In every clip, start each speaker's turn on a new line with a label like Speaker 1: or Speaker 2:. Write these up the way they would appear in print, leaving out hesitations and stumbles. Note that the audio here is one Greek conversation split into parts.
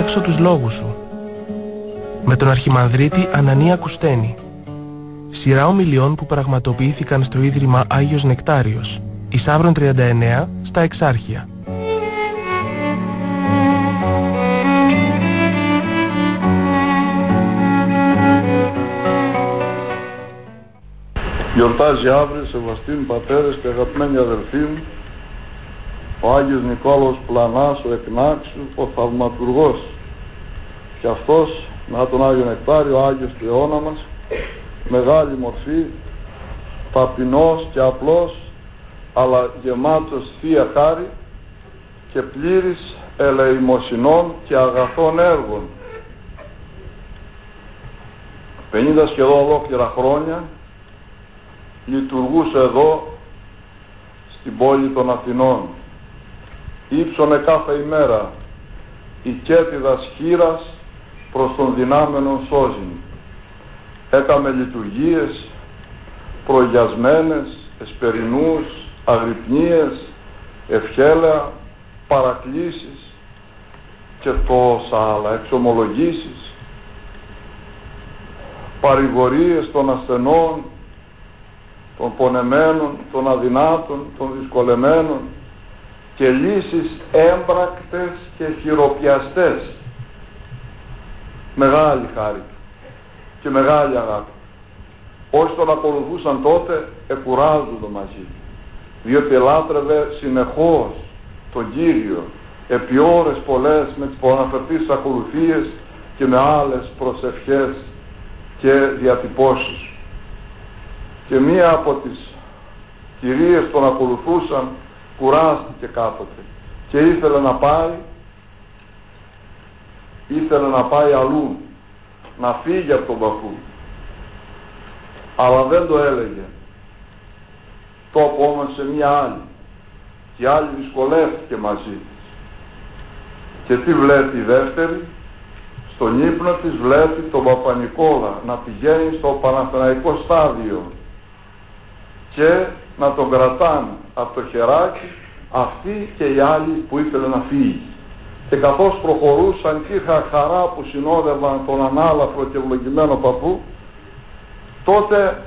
Speaker 1: προσέξω τους λόγους σου. Με τον Αρχιμανδρίτη Ανανία Κουστένη. Σειρά ομιλιών που πραγματοποιήθηκαν στο Ίδρυμα Άγιος Νεκτάριος, Ισαύρων 39, στα Εξάρχεια.
Speaker 2: Γιορτάζει αύριο, σεβαστοί πατέρες και αγαπημένοι αδελφοί μου, ο Άγιος Νικόλαος Πλανάς, ο Εκνάξου, ο Θαυματουργός. Και αυτός, να τον Άγιο Νεκτάριο, ο Άγιος του αιώνα μας, μεγάλη μορφή, ταπεινός και απλός, αλλά γεμάτος θεία χάρη και πλήρης ελεημοσυνών και αγαθών έργων. 50 σχεδόν ολόκληρα χρόνια λειτουργούσε εδώ στην πόλη των Αθηνών. Ήψωνε κάθε ημέρα η κέτιδας χείρας προς τον δυνάμενον σώζην. Έκαμε λειτουργίες προγιασμένες, εσπερινούς, αγρυπνίες, ευχέλαια, παρακλήσεις και τόσα άλλα, εξομολογήσεις, παρηγορίες των ασθενών, των πονεμένων, των αδυνάτων, των δυσκολεμένων και λύσεις έμπρακτες και χειροπιαστές. Μεγάλη χάρη και μεγάλη αγάπη. Όσοι τον ακολουθούσαν τότε εκουράζονται μαζί, διότι ελάτρευε συνεχώς τον Κύριο επί ώρες πολλές με τις προαναφερθείς ακολουθίες και με άλλες προσευχές και διατυπώσεις. Και μία από τις κυρίες τον ακολουθούσαν κουράστηκε κάποτε και ήθελε να πάει αλλού, να φύγει από τον παππού, αλλά δεν το έλεγε. Το απόμασε μια άλλη και η άλλη δυσκολεύτηκε μαζί της. Και τι βλέπει η δεύτερη? Στον ύπνο της βλέπει τον Παπα-Νικόλα να πηγαίνει στο Παναθηναϊκό στάδιο και να τον κρατάνε από το χεράκι αυτή και η άλλη που ήθελε να φύγει. Και καθώς προχωρούσαν και είχα χαρά που συνόδευαν τον ανάλαφρο και ευλογημένο παππού, τότε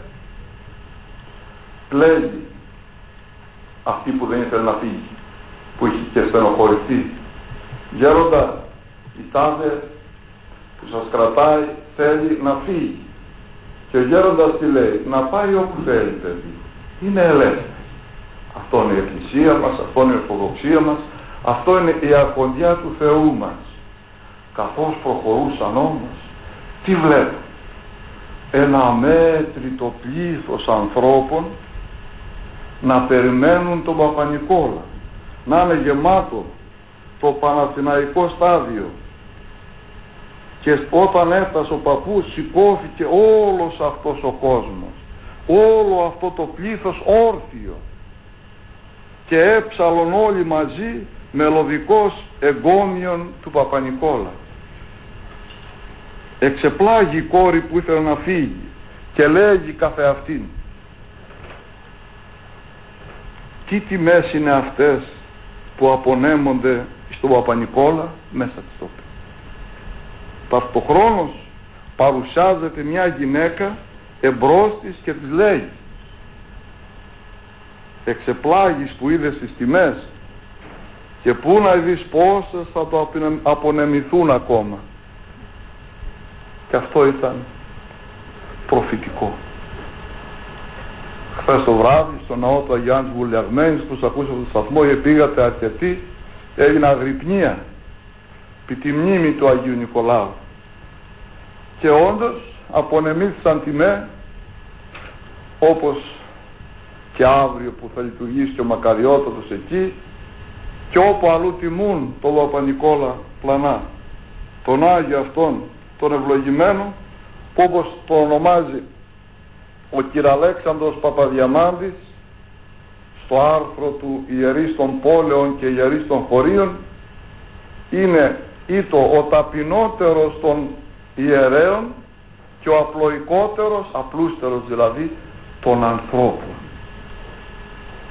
Speaker 2: λέγει αυτή που δεν ήθελε να φύγει, που είχε και στενοχωρηθεί: «Γέροντα, η τάδε που σας κρατάει θέλει να φύγει». Και ο γέροντας τι λέει? «Να πάει όπου θέλει, παιδί, είναι ελεύθερη. Αυτό είναι η Εκκλησία μας, αυτό είναι η Ορθοδοξία μας, αυτό είναι η αρχοντιά του Θεού μας». Καθώς προχωρούσαν όμως, τι βλέπουν? Ένα αμέτρητο πλήθος ανθρώπων να περιμένουν τον Παπα-Νικόλα, να είναι γεμάτο το Παναθηναϊκό στάδιο. Και όταν έφτασε ο παππούς, σηκώθηκε όλος αυτός ο κόσμος, όλο αυτό το πλήθος όρθιο, και έψαλον όλοι μαζί μελωδικός εγκόμιον του Παπα-Νικόλα. Εξεπλάγει η κόρη που ήθελε να φύγει και λέγει καθεαυτήν: τι τιμές είναι αυτές που απονέμονται στον Παπα-Νικόλα? Μέσα της το πει. Ταυτοχρόνως παρουσιάζεται μια γυναίκα εμπρός της και της λέει: εξεπλάγεις που είδες τις τιμές, και πού να δεις πόσες θα το απονεμηθούν ακόμα. Και αυτό ήταν προφητικό. Χθες το βράδυ στο ναό του Αγίου Άννης Βουλιαγμένης, που σας ακούσατε στο σταθμό, πήγατε αρκετοί, έγινε αγρυπνία επί τη μνήμη του Αγίου Νικολάου. Και όντως απονεμήθησαν τιμές, όπως και αύριο που θα λειτουργήσει και ο Μακαριότατος εκεί, και όπου αλλού τιμούν τον Παπα-Νικόλα Πλανά, τον Άγιο αυτόν, τον ευλογημένο, που όπως το ονομάζει ο Κυραλέξανδρος Παπαδιαμάντης στο άρθρο του «Ιερείς των πόλεων και Ιερείς των χωρίων», είναι ήτο ο ταπεινότερος των ιερέων και ο απλοϊκότερος, απλούστερος δηλαδή, των ανθρώπων.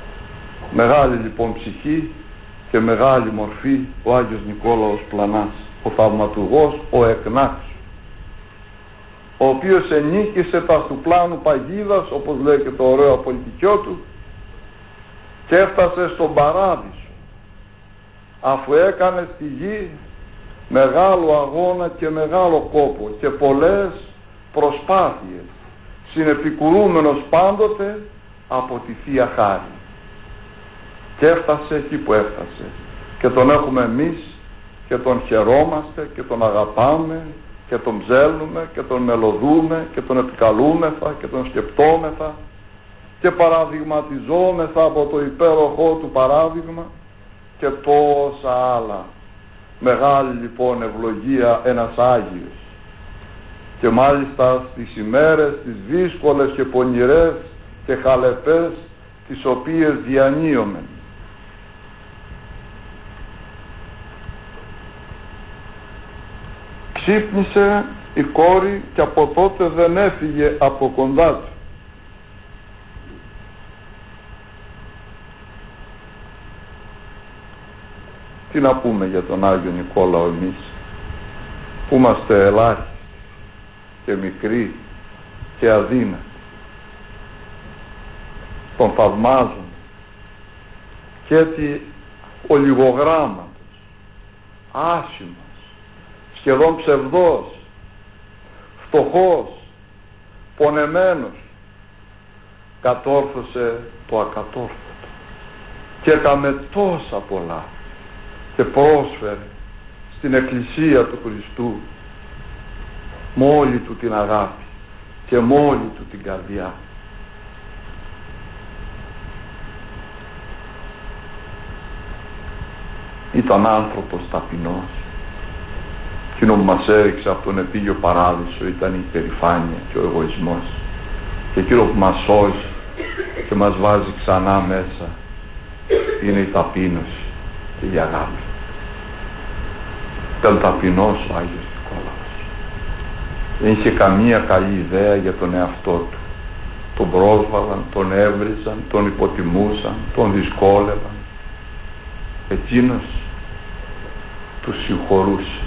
Speaker 2: Μεγάλη λοιπόν ψυχή και μεγάλη μορφή ο Άγιος Νικόλαος Πλανάς. ο θαυματουργός, ο Εκνάξος, ο οποίος ενίκησε τα του πλάνου παγίδας, όπως λέει και το ωραίο απολυτικιό του, και έφτασε στον παράδεισο, αφού έκανε στη γη μεγάλο αγώνα και μεγάλο κόπο και πολλές προσπάθειες, συνεπικουρούμενος πάντοτε από τη Θεία Χάρη. Και έφτασε εκεί που έφτασε. Και τον έχουμε εμείς και τον χαιρόμαστε και τον αγαπάμε και τον ψέλνουμε και τον μελωδούμε και τον επικαλούμεθα και τον σκεπτόμεθα και παραδειγματιζόμεθα από το υπέροχό του παράδειγμα και τόσα άλλα. Μεγάλη λοιπόν ευλογία ένας Άγιος. Και μάλιστα στις ημέρες τις δύσκολες και πονηρές και χαλεπές τις οποίες διανύομεν. Ξύπνησε η κόρη και από τότε δεν έφυγε από κοντά του. Τι να πούμε για τον Άγιο Νικόλαο εμείς, που είμαστε ελάχιστοι και μικροί και αδύνατοι. Τον θαυμάζουμε και έτσι ολιγογράμματος, άσημος, σχεδόν ψευδός, φτωχός, πονεμένος, κατόρθωσε το ακατόρθωτο και έκαμε τόσα πολλά και πρόσφερε στην Εκκλησία του Χριστού με όλη του την αγάπη και με όλη του την καρδιά. Ήταν άνθρωπος ταπεινός. Εκείνο που μας έριξε από τον επίγειο παράδεισο ήταν η υπερηφάνεια και ο εγωισμός. Και εκείνο που μας σώζει και μας βάζει ξανά μέσα είναι η ταπείνωση και η αγάπη. Ήταν ταπεινός ο Άγιος Νικόλαος. Δεν είχε καμία καλή ιδέα για τον εαυτό του. Τον πρόσβαλαν, τον έβριζαν, τον υποτιμούσαν, τον δυσκόλευαν. Εκείνος τους συγχωρούσε.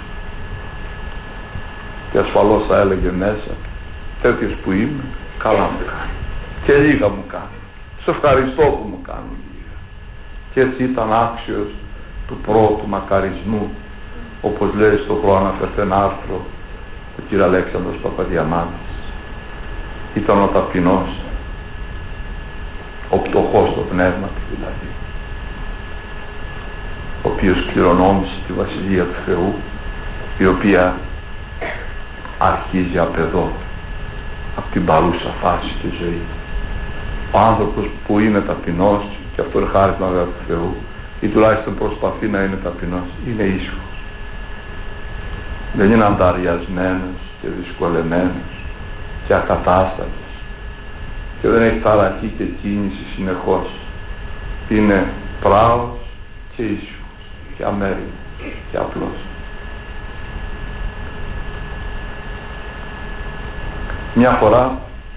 Speaker 2: Και ασφαλώς θα έλεγε μέσα, τέτοιος που είμαι, καλά μου κάνει. Και λίγα μου κάνει. Σε ευχαριστώ που μου κάνουν λίγα. Και έτσι ήταν άξιος του πρώτου μακαρισμού, όπως λέει στο προαναφερθέν άρθρο ο κ. Αλέξανδρος Παπαδιαμάντης. Ήταν ο ταπεινός, ο πτωχός στο πνεύμα του δηλαδή, ο οποίος κληρονόμησε τη Βασιλεία του Θεού, η οποία αρχίζει απ' εδώ, από την παρούσα φάση της ζωής. Ο άνθρωπος που είναι ταπεινός, και αυτό είναι χάρισμα βέβαια του Θεού, ή τουλάχιστον προσπαθεί να είναι ταπεινός, είναι ήσυχος. Δεν είναι ανταριασμένος και δυσκολεμένος και ακατάστατος και δεν έχει ταραχή και κίνηση συνεχώς. Είναι πράος και ήσυχος και αμέριμος και απλός. Μια φορά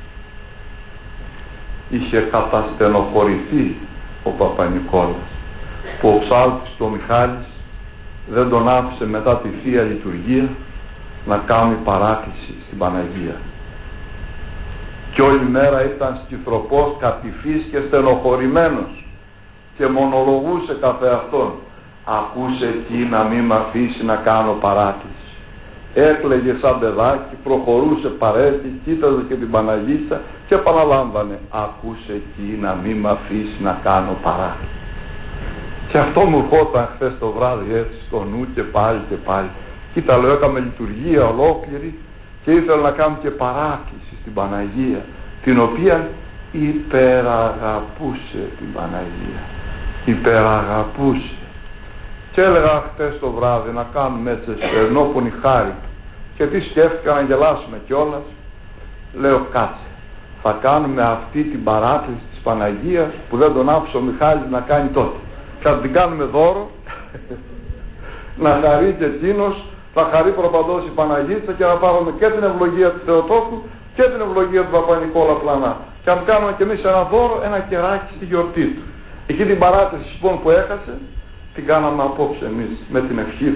Speaker 2: είχε καταστενοχωρηθεί ο Παπα-Νικόλας που ο ψάλτης του ο Μιχάλης δεν τον άφησε μετά τη Θεία Λειτουργία να κάνει παράκληση στην Παναγία. Και όλη μέρα ήταν σκυθροπός, κατηφής και στενοχωρημένος και μονολογούσε καθε αυτόν. Ακούσε εκεί να μην μ' αφήσει να κάνω παράκληση. Έκλαιγε σαν παιδάκι, προχωρούσε παρέτη, κοίταζε και την Παναγίτσα και επαναλάμβανε. Ακούσε εκεί να μην μ' αφήσει να κάνω παράκληση. Και αυτό μου ερχόταν χθες το βράδυ έτσι στο νου και πάλι και πάλι. Κοίτα λέω, έκαμε λειτουργία ολόκληρη και ήθελα να κάνω και παράκληση στην Παναγία, την οποία υπεραγαπούσε την Παναγία. Υπεραγαπούσε. Και έλεγα χτες το βράδυ να κάνουμε έτσι στερνόπονη χάρη. Και τι σκέφτηκα, να γελάσουμε κιόλας. Λέω κάτσε, θα κάνουμε αυτή την παράκληση της Παναγίας που δεν τον άφησε ο Μιχάλης να κάνει τότε. Θα την κάνουμε δώρο, να χαρεί και εκείνος, θα χαρεί προπαντός η Παναγίτσα και να πάρουμε και την ευλογία του Θεοτόκου και την ευλογία του Παπα-Νικόλα πλανά. Και αν κάνουμε κι εμείς ένα δώρο, ένα κεράκι στη γιορτή του. Εκεί την παράτηση λοιπόν που έχασε, την κάναμε απόψε εμείς με την ευχή του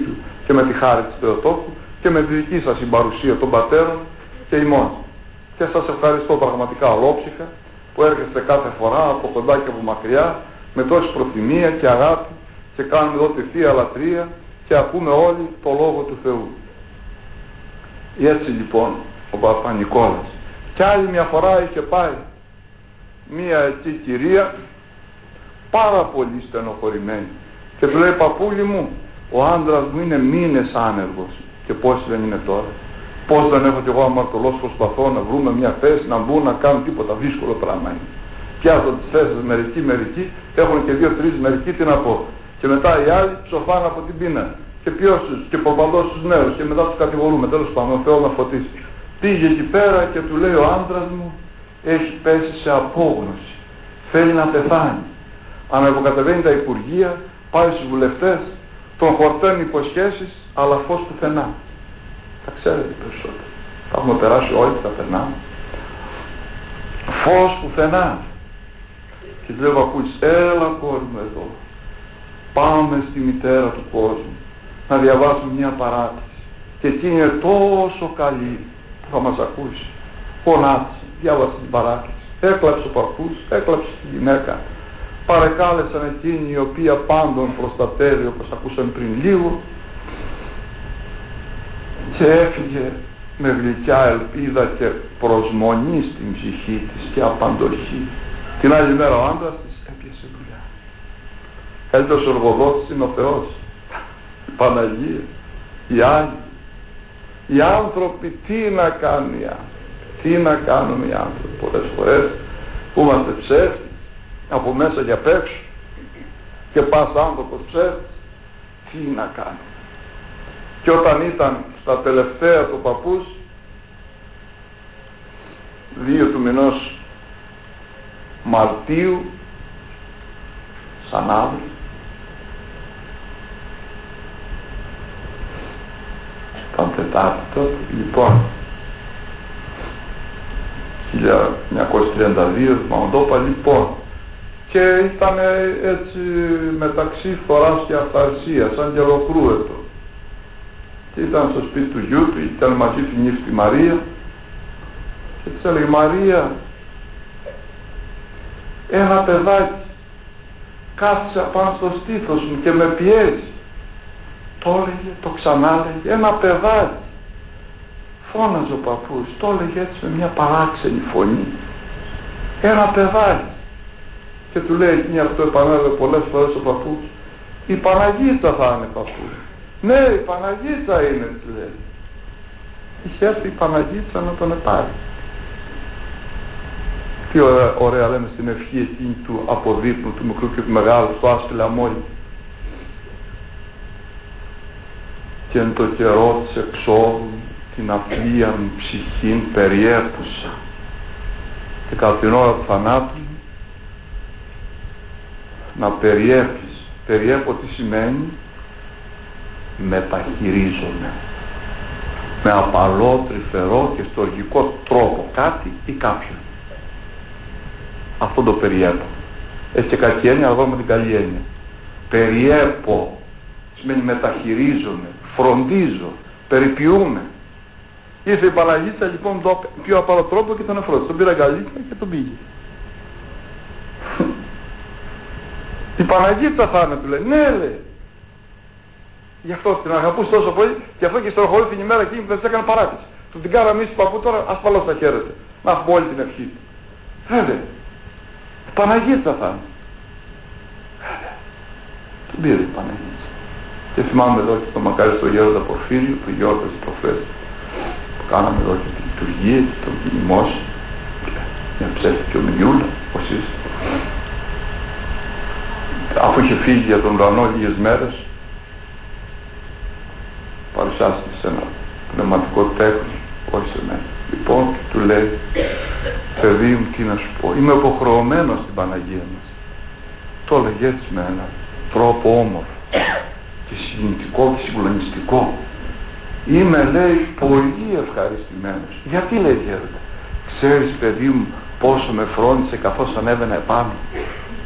Speaker 2: και με τη χάρη της Θεοτόκου και με τη δική σας συμπαρουσία των πατέρων και ημών. Και σας ευχαριστώ πραγματικά ολόψυχα που έρχεστε κάθε φορά από κοντά και από μακριά με τόση προθυμία και αγάπη και κάνουμε εδώ τη Θεία Λατρεία και ακούμε όλοι το Λόγο του Θεού. Έτσι λοιπόν ο Παπα-Νικόλας. Κι άλλη μια φορά είχε πάει μία εκεί κυρία πάρα πολύ στενοχωρημένη και του λέει, παππούλη μου, ο άντρας μου είναι μήνες άνεργος και πόσοι δεν είναι τώρα. Πώς δεν έχω κι εγώ αμαρτωλός, προσπαθώ να βρούμε μια θέση, να μπουν, να κάνουν τίποτα, δύσκολο πράγμα είναι. Πιάσαν τις θέσεις μερικοί, έχουν και 2-3 μερικοί, τι να πω. Και μετά οι άλλοι ψοφάνε από την πείνα. Και ποιόσους, και προπαντός στους νέους, και μετά τους κατηγορούμε, τέλος πάντων, ο Θεός να φωτίσει. Πήγε εκεί πέρα και του λέει, ο άντρας μου έχει πέσει σε απόγνωση, θέλει να πεθάνει. Αναποκατεβαίνει τα υπουργεία, πάει στους βουλευτές, τον χορταίνει υποσχέσεις, αλλά φως πουθενά. Τα ξέρετε περισσότερο. Τα έχουμε περάσει όλοι, τα περνάμε. Φως πουθενά. Και του λέει ο παππούλης, έλα κόρη μου εδώ. Πάμε στη μητέρα του κόσμου να διαβάσουμε μια παράτηση. Και εκείνη είναι τόσο καλή που θα μας ακούσει. Φωνάτισε, διάβασε την παράτηση. Έκλαψε ο παππούς, έκλαψε τη γυναίκα. Παρεκάλεσαν εκείνη η οποία πάντων προστατεύει, όπως ακούσαμε πριν λίγο, και έφυγε με γλυκιά ελπίδα και προσμονή στην ψυχή της και απαντοχή. Την άλλη μέρα ο άντρας της έπιασε δουλειά. Καλύτερος εργοδότης είναι ο Θεός, η Παναγία, οι Άγιοι. Οι άνθρωποι τι να κάνουν οι άνθρωποι, τι να κάνουν οι άνθρωποι πολλές φορές που είμαστε ψεύτες από μέσα και απ' έξω και πας άνθρωπος ψεύτης, τι να κάνουν. Και όταν ήταν στα τελευταία του παππούς, 2 του μηνός Μαρτίου, σαν αύριο, ήταν Τετάρτη τότε, λοιπόν, 1932, Μαοντόπα, λοιπόν, και ήταν έτσι μεταξύ φοράς και αυταρσίας, αγγελοκρούετο. Και ήταν στο σπίτι του γιού του, ήταν μαζί του νύφτη Μαρία και της έλεγε, Μαρία, ένα παιδάκι κάθισε πάνω στο στήθος μου και με πιέζει. Το έλεγε, το ξανάλεγε, ένα παιδάκι. Φώναζε ο παππούς, το έλεγε έτσι με μια παράξενη φωνή. Ένα παιδάκι. Και του λέει εκείνη, αυτό επανέλαβε πολλές φορές ο παππούς, η Παναγίτσα θα είναι, παππού. Ναι, η Παναγίτσα είναι, του λέει. Είχε έρθει η Παναγίτσα να τον επάρει. Τι ωραία λέμε στην ευχή εκείνη του αποδείπνου, του μικρού και του μεγάλου, στο άστηλα μόλι. Και εν το καιρό της εξόδου την αφλία μου ψυχήν περιέπουσα. Και κατά την ώρα του θανάτου να περιέπεις. Περιέπω τι σημαίνει? Μεταχειρίζομαι. Με απαλό, τρυφερό και στοργικό τρόπο κάτι ή κάποιον. Αυτό το περιέπω. Έχει και κακή έννοια, αλλά με την καλή έννοια. Περιέπω σημαίνει μεταχειρίζομαι, φροντίζω, περιποιούμε. Ήρθε η Παναγίτσα λοιπόν με τον πιο απαλό τρόπο και τον εφρόντισε. Τον πήρα αγκαλίτσα και τον πήγε. Η Παναγίτσα θα είναι, του λέει. Ναι, λέει. Γι' αυτό την αγαπούσε τόσο πολύ, γι' αυτό και στενοχωρεί την ημέρα εκείνη που δεν της έκανε παράτηση. Του την κάναμε εμείς του παππού, τώρα ασφαλώς θα χαίρεται. Να έχουμε όλη την ευχή του. Βέβαια. Η Παναγίτσα θα είναι. Βέβαια. Τον πήρε η Παναγίτσα. Και θυμάμαι εδώ και το μακάρι στο Γέροντα Πορφύριο, το γιόρταζε προχθές, που κάναμε εδώ και την λειτουργία και τον μνημόσυνο. Μια ψεύτικη ομιλιούλα, όπως είσαι. Αφού είχε φύγει για τον ουρανό λίγες μέρες, παρουσιάστηκε σε ένα πνευματικό τέχνος, όχι σε μένα. Λοιπόν, και του λέει, παιδί μου, τι να σου πω, είμαι υποχρεωμένος στην Παναγία μας. Το έλεγε έτσι με έναν τρόπο όμορφο και συγκινητικό και συγκλονιστικό. Είμαι, λέει, πολύ ευχαριστημένος. Γιατί, λέει, Γέροντα, ξέρεις, παιδί μου, πόσο με φρόντισε καθώς ανέβαινα επάνω.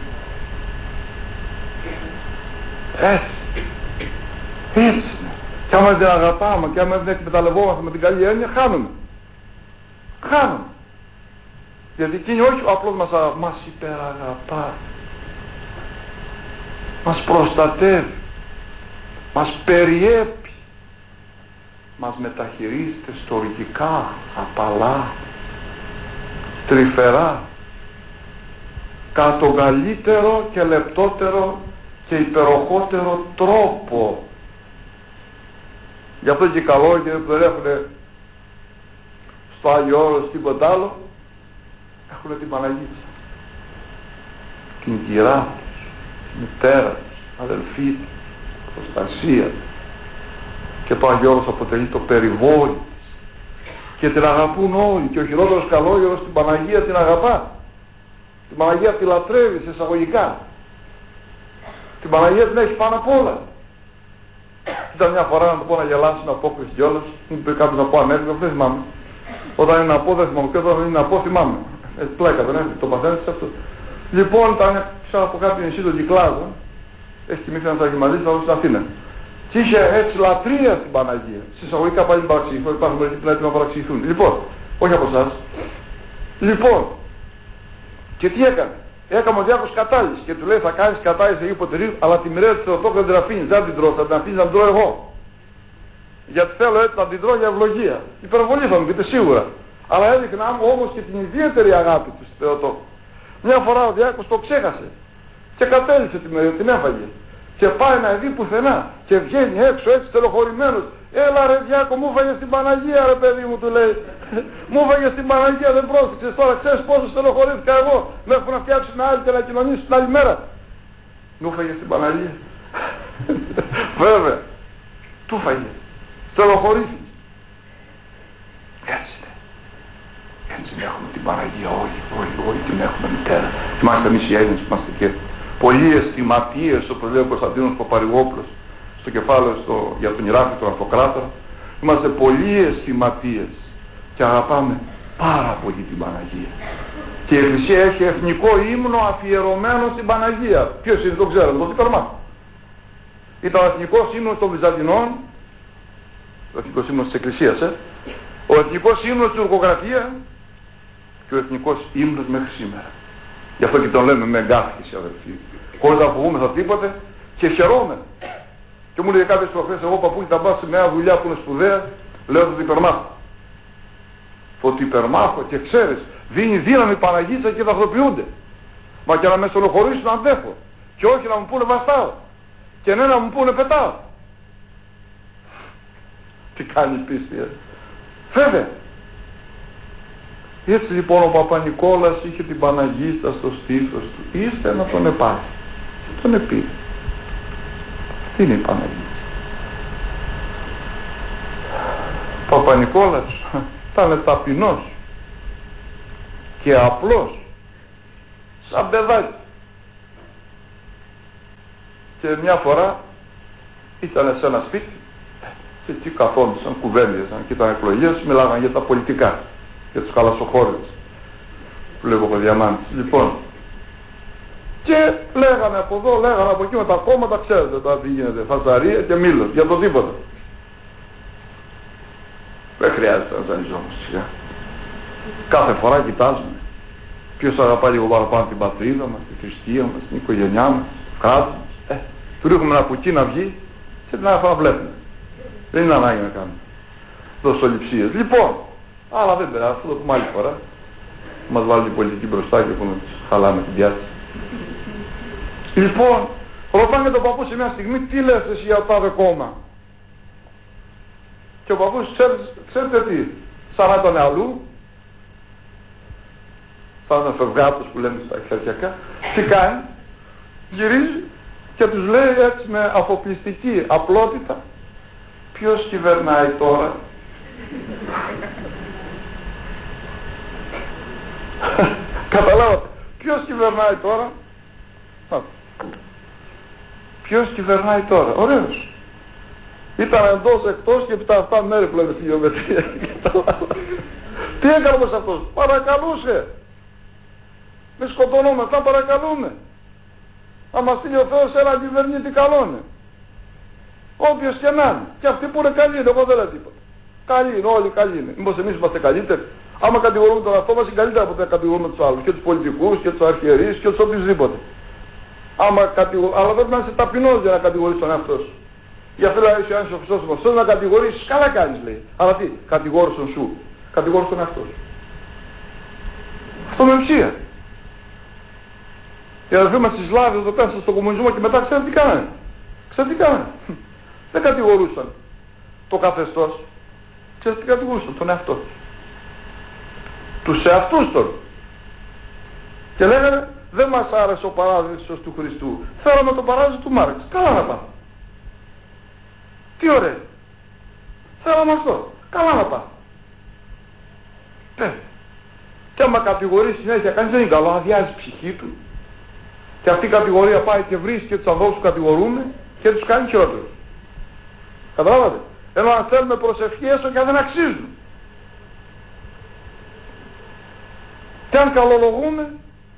Speaker 2: Έτσι. Έτσι. Και Και άμα δεν αγαπάμε και άμα δεν εκμεταλλευόμαστε με την καλή έννοια, χάνουμε. Χάνουμε. Γιατί εκείνη όχι απλώς μας υπεραγαπά. Μας προστατεύει. Μας περιέπει. Μας μεταχειρίζεται στοργικά, απαλά, τρυφερά, κατά τον καλύτερο και λεπτότερο και υπεροχότερο τρόπο. Γι' αυτό και καλό και δεν έχουν στο Άγιο Όρος τίποτα άλλο, έχουν την Παναγία, την κυρά τους, τη μητέρα τους, αδελφή τους, προστασία. Και το Άγιο Όρος αποτελεί το περιβόλι της. Και την αγαπούν όλοι. Και ο χειρότερος καλόγερος την Παναγία την αγαπά. Την Παναγία τη λατρεύει σε εισαγωγικά. Την Παναγία την έχει πάνω απ' όλα. Ήταν μια φορά να το πω να γελάσει, να πω κιόλας. Μου είπε κάποιος να πω ανέβηκα, δεν θυμάμαι. Όταν είναι να πω δεν θυμάμαι και όταν είναι να πω θυμάμαι. Πλάκα δεν έχει, το παθαίνεις αυτό. Λοιπόν ήταν ξέρω από κάποιο νησί τον Κυκλάδο. Έχει κοιμηθεί ένας αγημαδής, θα δώσει στην Αθήνα. Και είχε έτσι λατρεία στην Παναγία. Συσσαγωγικά πάλι μην παραξηγηθώ, υπάρχουν μερικοί που είναι έτοιμοι να παραξηγηθούν. Λοιπόν, όχι από εσάς. Λοιπόν, και τι έκανε. Έκαμε ο διάκος κατάλυση και του λέει θα κάνεις κατάλυση Αγίου Ποτηρίου, αλλά τη μοιραία του Θεοτόκου δεν την αφήνεις, δεν την τρως, θα την αφήνεις να την τρώω εγώ. Γιατί θέλω έτσι να την τρώω για ευλογία. Υπερβολή θα μου πείτε σίγουρα. Αλλά έδειχνα μου όμως και την ιδιαίτερη αγάπη του στη Θεοτόκου. Μια φορά ο διάκος το ξέχασε και κατέληξε τη μερία, την έφαγε. Και πάει να δει πουθενά και βγαίνει έξω έτσι στενοχωρημένος. Έλα ρε Διάκο, μου έφαγες την Παναγία ρε παιδί μου, του λέει. Μου έφαγες την Παναγία, δεν πρόσεξες τώρα, ξέρεις πόσο στενοχωρήθηκα εγώ. Με έχουν να φτιάξουν άλλη και να κοινωνήσουν την άλλη μέρα. Μου έφαγες την Παναγία. Βέβαια, του έφαγε. Στενοχωρήθηκες. Έτσι είναι. Έτσι την έχουμε την Παναγία όλοι την έχουμε μητέρα. Θυμάστε εμείς οι Έλληνες που είμαστε και πολλοί αισθηματίες, όπως λέει ο Κωνσταντίνος Παπαρηγόπουλος στο κεφάλαιο για τον Ηράκλειο τον Αυτοκράτορα. Είμαστε πολλοί αισθηματίες και αγαπάμε πάρα πολύ την Παναγία. Και η Εκκλησία έχει εθνικό ύμνο αφιερωμένο στην Παναγία. Ποιος είναι, το ξέρετε, το Τυπερμά. Ήταν ο εθνικός ύμνος των Βυζαντινών, ο εθνικός ύμνος της Εκκλησίας, ο εθνικός ύμνος της Τουρκοκρατία και ο εθνικός ύμνος μέχρι σήμερα. Γι' αυτό και τον λέμε με εγκάθηκηση αδελφοί. Χωρίς να φοβούμεθα τίποτε και χαιρόμαι. Και μου λέει κάποιες προχθές, εγώ παππούλη θα πάω σε μια δουλειά που είναι σπουδαία, λέω τον υπερμάχο. Τον υπερμάχο και ξέρεις, δίνει δύναμη Παναγίτσα και δαχτυλοποιούνται. Μα και να με στενοχωρήσουν αντέχω. Και όχι να μου πούνε βαστάω. Και ναι να μου πούνε πετάω. Τι κάνει η πίστη, Βέβαια. Έτσι λοιπόν ο Παπα-Νικόλας είχε την Παναγίτσα στο στήθος του. Ήρθε να τον επάθει. Τον επήρε. Τι είναι η Παναγίτσα. Ο Παπα-Νικόλας ήταν ταπεινός και απλός σαν παιδάκι. Και μια φορά ήταν σε ένα σπίτι και εκεί καθόντουσαν, κουβέντιασαν και ήταν εκλογές, μιλάγαν για τα πολιτικά, για τους χαλασοχώρες που λέει ο Παπαδιαμάντης. Λοιπόν, και λέγανε από εδώ, λέγανε από εκεί με τα κόμματα, ξέρετε τώρα τι γίνεται, φασαρία και μήλος, για το τίποτα. Δεν χρειάζεται να ζανιζόμαστε σιγά. Κάθε φορά κοιτάζουμε ποιος αγαπάει λίγο παραπάνω την πατρίδα μας, τη θρησκεία μας, την οικογένειά μας, το κράτος μας. Του ρίχνουμε ένα κουκκί να βγει και την άλλη φορά βλέπουμε. Δεν είναι ανάγκη να κάνουμε δοσοληψίες. Λοιπόν, αλλά δεν πειράζει, αυτό το πούμε άλλη φορά. Μας βάλει η πολιτική μπροστά και πούμε χαλάμε την πιάτη. Λοιπόν, ρωτάνε τον παππού σε μια στιγμή τι λες εσύ για το τάδε κόμμα. Και ο παππούς ξέρετε τι, σαν να ήταν αλλού, σαν να ήταν φευγάτος που λέμε στα εξαρτιακά, τι κάνει, γυρίζει και τους λέει έτσι με αφοπλιστική απλότητα, ποιος κυβερνάει τώρα. Καταλάβατε, ποιος κυβερνάει τώρα. Ποιος κυβερνάει τώρα, ωραίος. Ήταν εντός, εκτός και επί τα 7 μέρες που λέμε στη γεωμετρία. Τι έκανε όμως αυτός, παρακαλούσε. Μη σκοτώνουμε, τα παρακαλούμε. Αν μας στείλει ο Θεός ένα κυβερνήτη καλό είναι. Όποιος και να είναι. Και αυτοί που είναι καλοί είναι, εγώ δεν λέω τίποτα. Καλοί είναι, όλοι καλοί είναι. Μήπως εμείς είμαστε καλύτεροι? Άμα κατηγορούμε τον εαυτό μας είναι καλύτερα από να κατηγορούμε τους άλλους. Και τους πολιτικούς και τους αρχιερείς και τους οποιουσδήποτε. Αλλά πρέπει να είσαι ταπεινός για να κατηγορείς τον εαυτό σου. Γι' αυτό λέει ο Ιωάννης ο Χρυσόστομος, θέλεις να κατηγορήσεις, καλά κάνεις λέει. Αλλά τι, κατηγόρεις τον σου, κατηγόρεις τον εαυτό σου. Αυτό με ουσία. Οι αδελφοί μας στις Σλάβες εδώ πέρα στον κομμουνισμό και μετά ξέρετε τι κάνανε? Ξέρετε τι κάνανε? Δεν κατηγορούσαν το καθεστώς. Ξέρετε τι κατηγορούσαν? Τον εαυτό τους. Τους εαυτούς των. Και λέγανε δεν μας άρεσε ο παράδεισος του Χριστού. Θέλαμε το παράδεισο του Μάρξ. Καλά να πάμε. Τι ωραία. Θέλαμε αυτό. Καλά να πάμε. Και άμα κατηγορεί συνέχεια κανείς δεν είναι καλό, αδειάζει η ψυχή του. Και αυτή η κατηγορία πάει και βρίσκει τους ανθρώπους που κατηγορούμε και τους κάνει χειρότερους. Καταλάβατε? Ενώ αν θέλουμε προσευχή έστω και αν δεν αξίζουν. Και αν καλολογούμε,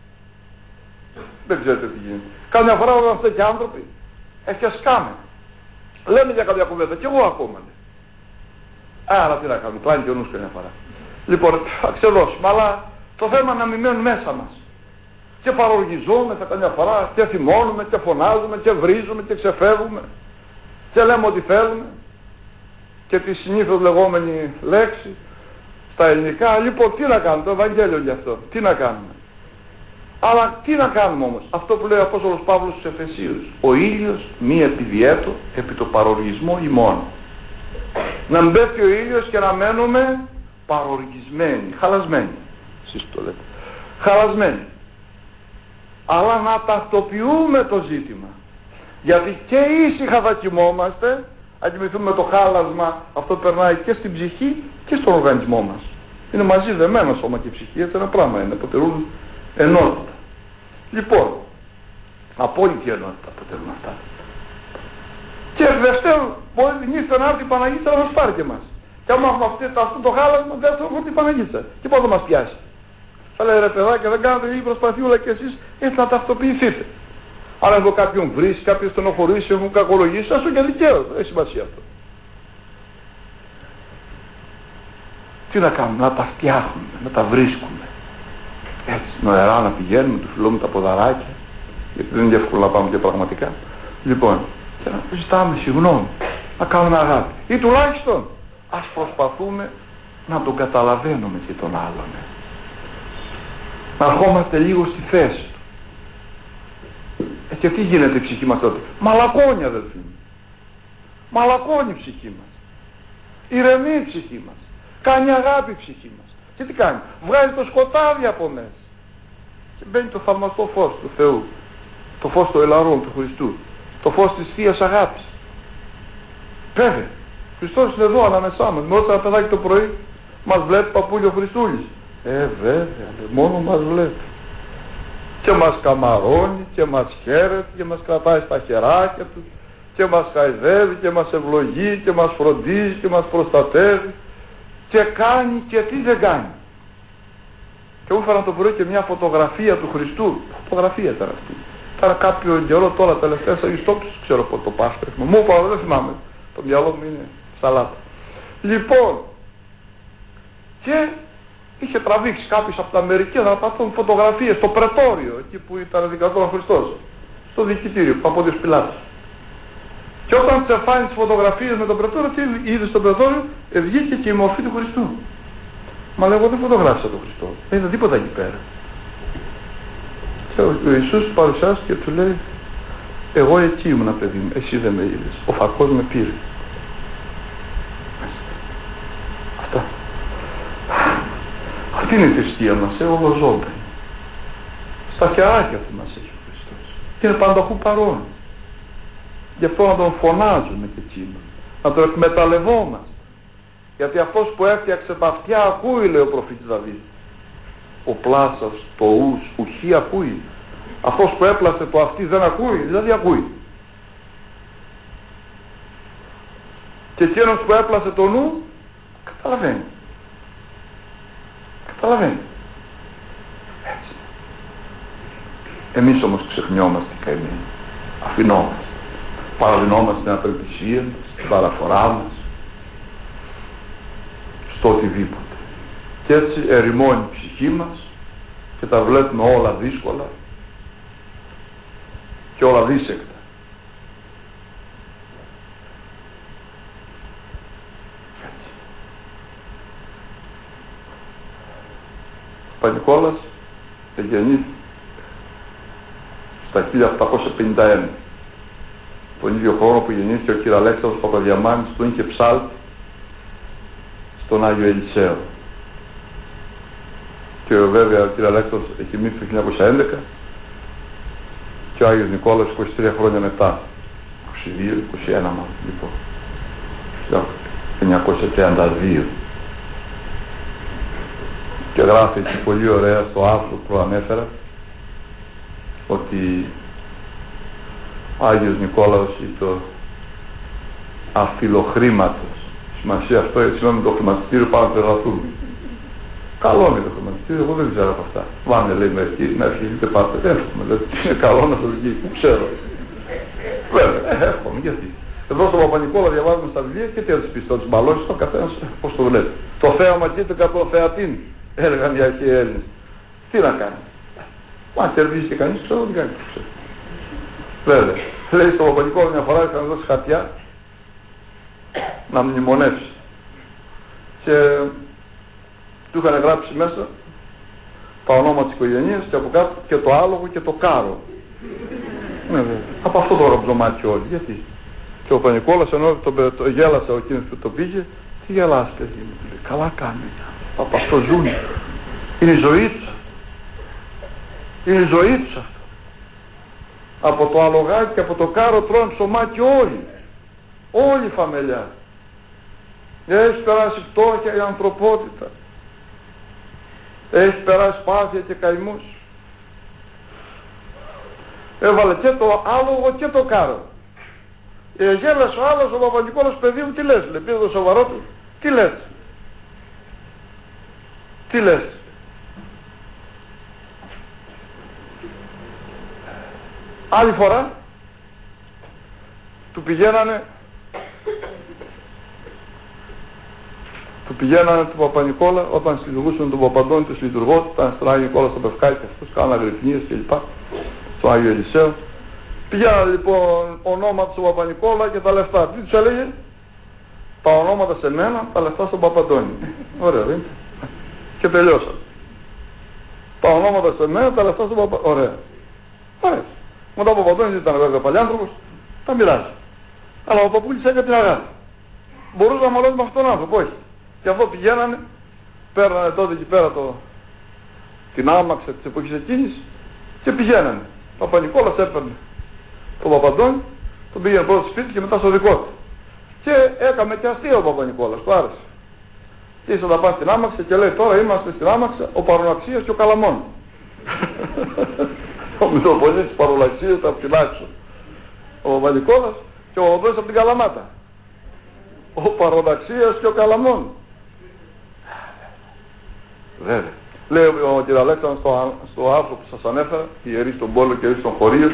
Speaker 2: δεν ξέρετε τι γίνεται. Καμιά φορά όταν είμαστε και άνθρωποι, και σκάμε. Λέμε για κάποια κουβέντα και εγώ ακόμα. Άρα τι να κάνουμε, κλάνει και ο νους καμιά φορά. Λοιπόν, θα ξεδώσουμε, αλλά το θέμα είναι να μην μένουν μέσα μας. Και παροργιζόμεθα καμιά φορά και θυμώνουμε και φωνάζουμε και βρίζουμε και ξεφεύγουμε και λέμε ό,τι θέλουμε και τη συνήθως λεγόμενη λέξη στα ελληνικά. Λοιπόν, τι να κάνουμε, το Ευαγγέλιο γι' αυτό, τι να κάνουμε? Αλλά τι να κάνουμε όμως? Αυτό που λέει ο Απόστολος Παύλος στους Εφεσίους, ο ήλιος μη επιδιέτω επί το παροργισμό ημών. Να μην πέφτει ο ήλιος και να μένουμε παροργισμένοι, χαλασμένοι. Εσείς το λέτε. Χαλασμένοι. Αλλά να ταυτοποιούμε το ζήτημα. Γιατί και ήσυχα θα κοιμόμαστε, αν κοιμηθούμε το χάλασμα, αυτό περνάει και στην ψυχή και στον οργανισμό μας. Είναι μαζί δεμένο σώμα και ψυχή, έτσι ένα πράγμα είναι, αποτελούν ενότητα. Λοιπόν, απόλυτη ενότητα αποτελούν αυτά. Και δεύτερον, μπορεί την νύχτα να έρθει η Παναγίτσα να μας πάρει και εμάς. Και άμα έχουμε αυτό το χάλασμα, δεύτερον έρθει η Παναγίτσα. Και πώς θα μας πιάσει? Θα λέει ρε παιδάκια, δεν κάνετε λίγη προσπαθιούλα και εσείς έτσι να ταυτοποιηθείτε. Αν έχω κάποιον βρίσει, κάποιον στενοχωρήσει, έχουν κακολογήσει, άσο και δικαίως. Δεν έχει σημασία αυτό. Τι να κάνουμε, να τα φτιάχνουμε, να τα βρίσκουμε. Έτσι, νοερά να πηγαίνουμε, του φιλούμε τα ποδαράκια, γιατί δεν είναι εύκολο να πάμε και πραγματικά. Λοιπόν, και να ζητάμε συγγνώμη, να κάνουμε αγάπη. Ή τουλάχιστον, ας προσπαθούμε να τον καταλαβαίνουμε και τον άλλον. Να ερχόμαστε λίγο στη θέση του. Και τι γίνεται η ψυχή μας τότε? Μαλακώνει αδελφοί μου. Μαλακώνει η ψυχή μας. Ηρεμεί η ψυχή μας. Κάνει αγάπη η ψυχή μας. Και τι κάνει? Βγάζει το σκοτάδι από μέσα. Και μπαίνει το θαυμαστό φως του Θεού. Το φως του ελαρών του Χριστού. Το φως της Θείας Αγάπης. Βέβαια. Χριστός είναι εδώ ανάμεσά μας. Με ρωτήσε ένα παιδάκι το πρωί, μας βλέπει παππούλι ο Χριστούλης? Βέβαια, μόνο μας βλέπει. Και μας καμαρώνει και μας χαίρεται και μας κρατάει στα χεράκια του και μας χαϊδεύει και μας ευλογεί και μας φροντίζει και μας προστατεύει και κάνει και τι δεν κάνει. Και μου έφεραν το πρωί και μια φωτογραφία του Χριστού. Φωτογραφία ήταν αυτή. Ήταν κάποιο καιρό τώρα τελευταία στα Ιστόξους, ξέρω πότε το Πάσχα. Μου είπα, δεν θυμάμαι. Το μυαλό μου είναι σαλάτα. Λοιπόν, και είχε τραβήξει κάποιος από τα Αμερική να πάθουν φωτογραφίες στο Πρετόριο, εκεί που ήταν δικαστός ο Χριστός, στο δικητήριο, Παπόδιος Πιλάτος. Και όταν τσεφάνει τις φωτογραφίες με το Πρετόριο, τι είδε στο Πρετόριο? Βγήκε και η μορφή του Χριστού. Μα λέω, εγώ δεν φωτογράφησα τον Χριστό, δεν είδα τίποτα εκεί πέρα. Και ο Ιησούς του παρουσιάστηκε και του λέει, εγώ εκεί ήμουνα παιδί μου, εσύ δεν με είδες, ο φακός με πήρε. Αυτά. Αυτή είναι η θρησκεία μας, ολοζώντανη. Στα χεράκια του μας έχει ο Χριστός. Και είναι πανταχού παρόν. Γι' αυτό να τον φωνάζουμε και εκείνον. Να τον εκμεταλλευόμαστε. Γιατί αυτός που έφτιαξε τα αυτιά ακούει, λέει ο προφήτης Δαβίδ. Ο πλάσας, το ους, ουχή ακούει. Αυτός που έπλασε το αυτί δεν ακούει, δηλαδή ακούει. Και εκείνος που έπλασε το νου, καταλαβαίνει. Καταλαβαίνει. Έτσι. Εμείς όμως ξεχνιόμαστε καημένοι. Αφινόμαστε. παραδεινόμαστε στην απελπισία μας, στην παραφορά μας, στο οτιδήποτε. Και έτσι ερημώνει η ψυχή μας και τα βλέπουμε όλα δύσκολα και όλα δίσεκτα. Ο Πανικόλας γεννήθηκε στα 1851, τον ίδιο χρόνο που γεννήθηκε ο κ. Αλέξανδρος Παπαδιαμάνης, που είχε ψάλτη στον Άγιο Ελισαίο. Και βέβαια ο κ. Αλέξανδρος εκοιμήθη το 1911 και ο Άγιος Νικόλαος 23 χρόνια μετά, 22-21 μάλλον, λοιπόν, 1932. Και γράφει έτσι πολύ ωραία στο άρθρο που προανέφερα ότι ο Άγιος Νικόλαος ήταν αφιλοχρήματος. Σημασία αυτό, έτσι με το χρηματιστήριο πάνω το ελαττούμε. Καλό είναι το χρηματιστήριο, εγώ δεν ξέρω από αυτά. Βάνε λέει μερικοί, να αρχίζετε πάτε, εύχομαι, λέει, είναι καλό να το βγει, που ξέρω. Βέβαια, εύχομαι, γιατί. Εδώ στο Παπα-Νικόλα διαβάζουμε στα βιβλία και τι θα τους πεις, θα τους μπαλώσεις το καθένας, πώς το βλέπει. Το θέαμα και το κατοθεατήν, έλεγαν οι αρχαίοι Έλληνες. Τι να κάνει. Μα κερδίζει και κανείς, ξέρω τι κάνει. Βέβαια, λέει στο Παπα-Νικόλα μια φορά είχαν δώσει χαρτιά να μνημονεύσει. Και του είχαν γράψει μέσα τα ονόματα της οικογένειας και από κάτω και το άλογο και το κάρο. Ναι, από αυτό το ρομπζωμάτι όλοι. Γιατί. Και ο Πανικόλας ενώ το γέλασε ο εκείνος που το πήγε, τι γελάς παιδί μου, λέει, καλά κάνει. Από αυτό ζουν. Είναι η ζωή τους. Είναι η ζωή τους αυτό. Από το αλογάκι και από το κάρο τρώνε ψωμάκι όλοι. Όλη η φαμελιά. Έχει περάσει φτώχεια η ανθρωπότητα. Έχει περάσει πάθεια και καημούς. Έβαλε και το άλογο και το κάρο. Γέλασε ο άλλος, ο Παπα-Νικόλας, παιδί μου, τι λες, λέει, πήρε το σοβαρό του, τι λες. Τι λες. Άλλη φορά του πηγαίνανε του Παπα-Νικόλα όταν συλλογούσαν τον Παπαντώνη τους λειτουργός, ήταν στον Άγιο Νικόλα στο Πευκάκι, αυτούς κάνανε αγρυπνίες κλπ. Στο Άγιο Ελισαίο. Πηγαίνανε λοιπόν ονόματα στον Παπα-Νικόλα και τα λεφτά. Τι τους έλεγε? Τα ονόματα σε μένα, τα λεφτά στον Παπαντώνη. Ωραία, δεν είναι. Και τελειώσαν. Τα ονόματα σε μένα, τα λεφτά στον Παπαντώνη. Ωραία. Ωραία. Μετά ο Παπαντώνης ήταν βέβαια παλιάνθρωπος, τα μοιράζει. Αλλά ο παππούλης έκανε την αγάπη. Μπορούσε να μολώσει με αυτόν τον άνθρωπο, όχι. Και αυτό πηγαίνανε, παίρνανε τότε εκεί πέρα την άμαξα της εποχής εκείνης και πηγαίνανε. Ο Παπα-Νικόλας έπαιρνε τον Παπαντώνη, τον πήγαινε πρώτα στο σπίτι και μετά στο δικό του. Και έκαμε και αστείο ο Παπα-Νικόλας, του άρεσε. Και ήσαν να πάνε στην άμαξα και λέει τώρα είμαστε στην άμαξα ο Παροναξίας και ο Καλαμών. Ο Μητροπολίτης της Παροναξίας ήταν από την Άξο. Ο Παπα-Νικόλας και ο Παπαντώνης από την Καλαμάτα. Ο Παροναξίας και ο Καλαμών. Βέβαια. Λέει ο κ. Αλέξανδρος στο άρθρο που σας ανέφερα, ιερείς στον πόλο και ιερείς στον χωρίο,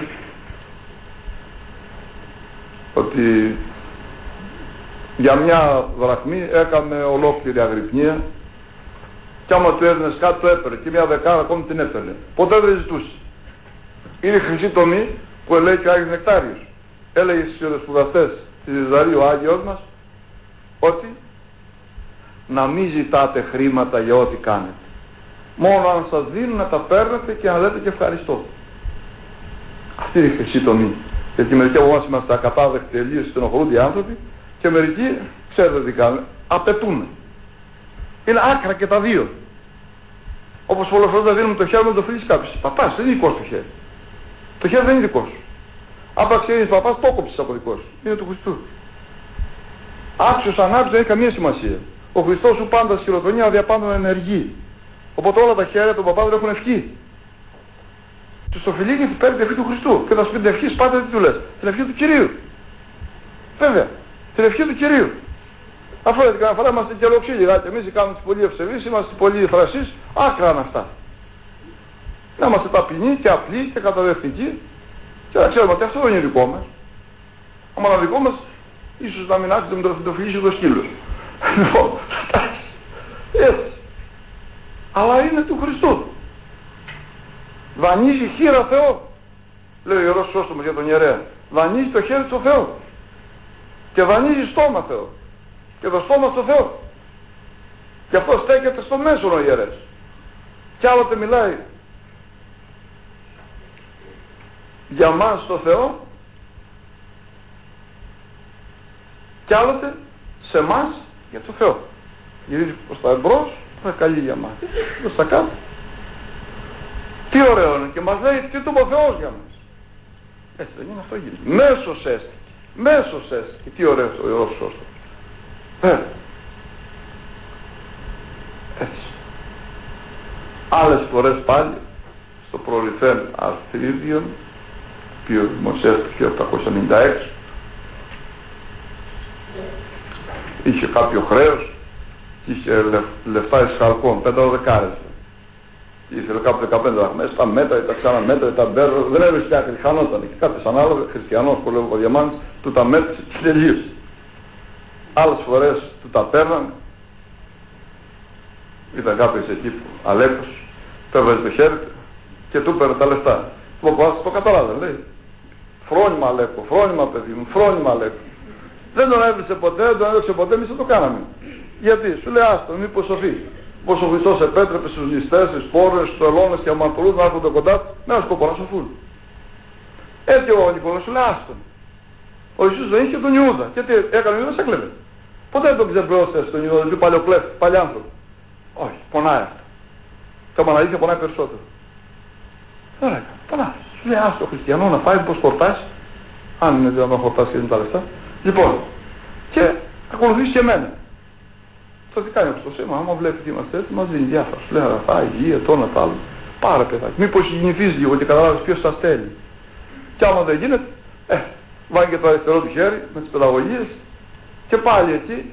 Speaker 2: ότι για μια δραχμή έκαμε ολόκληρη αγρυπνία και άμα του έδινες κάτι το έπαιρνε και μια δεκάρα ακόμη την έπαιρνε. Ποτέ δεν ζητούσε. Είναι η χρυσή τομή που λέει και ο Άγιος Νεκτάριος. Έλεγε στους σπουδαστές της Ζαρίου ο Άγιος μας ότι να μην ζητάτε χρήματα για ό,τι κάνετε. Μόνο αν σας δίνουν να τα παίρνετε και να λέτε και ευχαριστώ. Αυτή είναι η χρυσή τομή. Γιατί μερικοί από εμάς είμαστε ακατάδεκτοι τελείως, στενοχωρούνται οι άνθρωποι και μερικοί, ξέρετε τι κάνουν, απαιτούν. Είναι άκρα και τα δύο. Όπως πολλές φορές δεν δίνουμε το χέρι με το φίλι κάποιος. Παπάς, δεν είναι δικό του χέρι. Το χέρι δεν είναι δικό σου. Αν ξέρεις παπάς, το κόψεις από δικό σου. Είναι του Χριστού. Άξιος ανάξιος δεν έχει καμία σημασία. Ο Χριστός σου πάντα στη χειροτονία διαπάντων ενεργεί. Οπότε όλα τα χέρια των παπάδων έχουν ευχή. Και στο φιλίκι του παίρνει την ευχή του Χριστού. Και θα σου πει την ευχή, σπάτε τι του λες. Την ευχή του Κυρίου. Βέβαια. Την ευχή του Κυρίου. Αφού έτσι κανένα φορά είμαστε και ολοξύλιρα και εμείς κάνουμε τις πολύ ευσεβείς, είμαστε πολύ θρασείς, άκρα είναι αυτά. Να είμαστε ταπεινοί και απλοί και καταδευτικοί και να ξέρουμε ότι αυτό δεν είναι δικό μας. Ο μοναδικό μας ίσως να μην άξιζε με το φιλήσει το σκύλος. Λοιπόν, έτσι. Αλλά είναι του Χριστού. Δανείζει χείρα Θεό. Λέει ο Ιερός Σώστομος για τον ιερέα. Δανείζει το χέρι στο Θεό. Και δανείζει στόμα Θεό. Και το στόμα στο Θεό. Και αυτό στέκεται στο μέσον ο ιερέας. Κι άλλοτε μιλάει για μας στο Θεό. Κι άλλοτε σε μας για το Θεό. Γυρίζει προς τα εμπρός, θα καλεί για μας. Προς τα κάτω. Τι ωραίο είναι και μας λέει τι του είπε ο Θεός για μας. Έτσι δεν είναι, αυτό γίνεται. Μέσος έστηκε. Μέσος έστηκε. Τι ωραίος ο Ιερός Σώστος. Έτσι. Άλλες φορές πάλι στο προληφέν Αρθρίδιον, οποίο δημοσιεύτηκε το 1896, είχε κάποιο χρέος, είχε λεφτά εις χαλκών, 5 δεκάρες. Ήθελε κάποιο 15 δραχμές, τα μέτρα, τα ξαναμέτρα, τα μπέρδα, δεν έβρισκε άκρη, χανόταν. Και κάποιος ανάλογα, χριστιανός που λέει ο Διαμάντης, του τα μέτρησε και τελείωσε. Άλλες φορές του τα παίρνανε. Ήταν κάποιος εκεί που Αλέκος, του έβαζε το χέρι και του παίρνε τα λεφτά. Το καταλάβαινε, λέει. Φρόνημα Αλέκο, φρόνημα παιδί μου, φρόνημα Αλέκο. Δεν τον έβρισε ποτέ, δεν τον έδωσε ποτέ, εμείς δεν το κάναμε. Γιατί, σου λέει άστο, μήπως σωθεί. Πως ο Χριστός επέτρεπε στους νηστές, στους πόρους, στους ελώνες και αμαρτωλούς να έρχονται κοντά του με ένα σκοπό να σωθούν. Έτσι ο Νικόλαος σου λέει άστον. Ο Ιησούς δεν είχε τον Ιούδα. Και τι έκανε ο Ιούδας, έκλεβε. Ποτέ δεν τον ξεμπρόσθεσε τον Ιούδα, δηλαδή παλιοκλέφτη, παλιάνθρωπο. Όχι, πονάει αυτό. Και άμα αλήθεια πονάει περισσότερο. Τώρα έκανε, πονάει. Σου λέει άστο χριστιανό να πάει πως χορτάσει. Αν είναι δυνατόν να χορτάσει και δεν τα λεφτά. Λοιπόν, και ακολουθήσει και εμένα. Το τι κάνει ο Χριστός, άμα βλέπει τι είμαστε έτσι, μας δίνει διάφορα. Σου λέει αγαθά, υγεία, το ένα, το άλλο. Πάρε παιδάκι, μήπως γεννηθείς λίγο και καταλάβεις ποιος σας στέλνει. Και άμα δεν γίνεται, βάλει και το αριστερό του χέρι με τις παιδαγωγίες και πάλι εκεί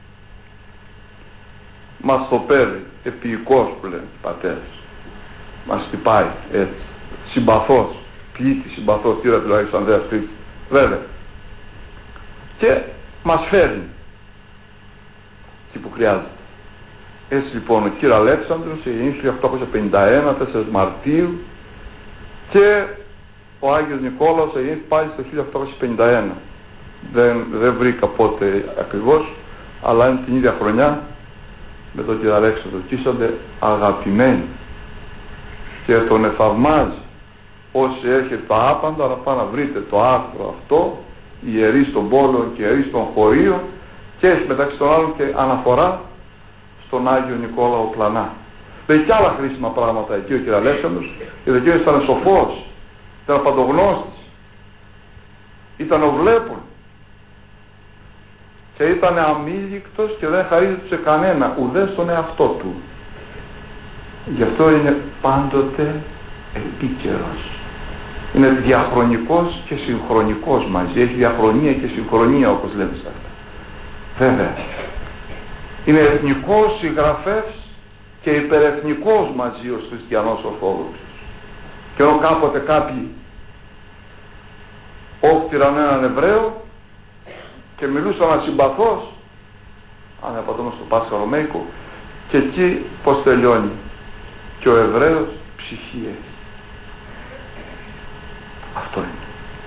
Speaker 2: μας το παίρνει, επίοικος που λένε οι πατέρες. Μας χτυπάει έτσι, συμπαθός, πλήτη συμπαθός, τύρα του Αγίου Ανδρέας Κρήτη, βέβαια. Και μας φέρνει εκεί που χρειάζεται. Έτσι λοιπόν ο Κύριος Αλέξανδρος γεννήθηκε 1851, 4 Μαρτίου και ο Άγιος Νικόλαος γεννήθηκε πάλι στο 1851. Δεν βρήκα πότε ακριβώς, αλλά είναι την ίδια χρονιά με τον Κύριο Αλέξανδρο και ήσανται αγαπημένοι και τον εφαυμάζει. Όσοι έχετε τα άπαντα να πάνε να βρείτε το άρθρο αυτό, ιερείς των πόλεων και ιερείς των χωρίων, και έχει μεταξύ των άλλων και αναφορά στον Άγιο Νικόλαο Πλανά. Λέει και άλλα χρήσιμα πράγματα εκεί ο κ. Αλέξανδρος, γιατί ο κ. ήταν σοφός, ήταν παντογνώστης, ήταν ο βλέπων και ήταν αμήλικτος και δεν χαρίζεται σε κανένα, ουδέ στον εαυτό του. Γι' αυτό είναι πάντοτε επίκαιρος. Είναι διαχρονικός και συγχρονικός μαζί, έχει διαχρονία και συγχρονία όπως λέμε σε αυτά. Βέβαια, είναι εθνικός συγγραφέας και υπερεθνικός μαζί ως χριστιανός ορθόδοξος. Και ενώ κάποτε κάποιοι όφτηραν έναν Εβραίο και μιλούσαν ασυμπαθώς, αν απαντώμε στο Πάσχα Ρωμαϊκό, και εκεί πως τελειώνει. Και ο Εβραίος ψυχή έχει. Αυτό είναι.